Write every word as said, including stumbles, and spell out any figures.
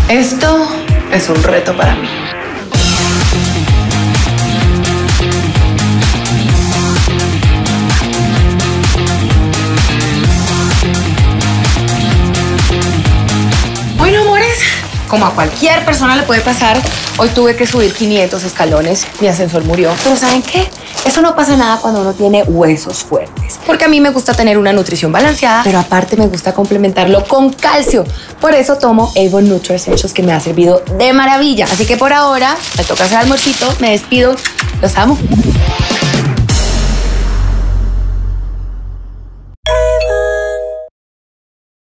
Esto es un reto para mí. Bueno, amores, como a cualquier persona le puede pasar, hoy tuve que subir quinientos escalones, mi ascensor murió. Pero ¿saben qué? Eso no pasa nada cuando uno tiene huesos fuertes. Porque a mí me gusta tener una nutrición balanceada, pero aparte me gusta complementarlo con calcio. Por eso tomo Avon Nutri Essentials, que me ha servido de maravilla. Así que por ahora me toca hacer almuercito, me despido, los amo.